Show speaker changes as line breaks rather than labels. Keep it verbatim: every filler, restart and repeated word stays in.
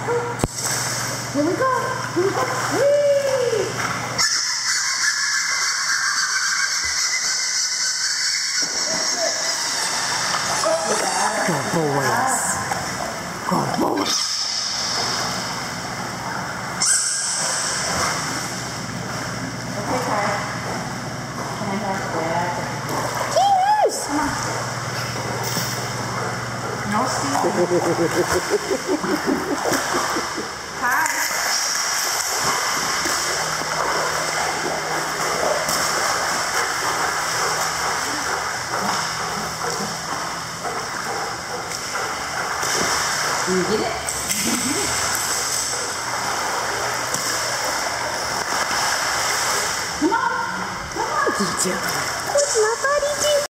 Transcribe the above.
Here we go. Here we go. Whee! Go boys. Go boys. Okay, Kai. Can I have that? Cheers! Come on. No, Steve. Hi. You get it? You get it? Come on. Come on, teacher.